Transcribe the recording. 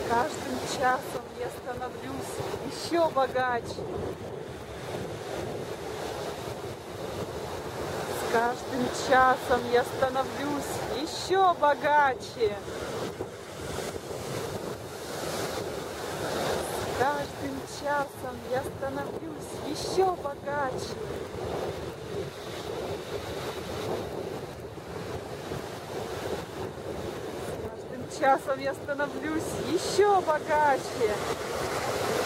Каждым часом я становлюсь еще богаче. С каждым часом я становлюсь еще богаче. С каждым часом я становлюсь еще богаче. С каждым часом я становлюсь еще богаче.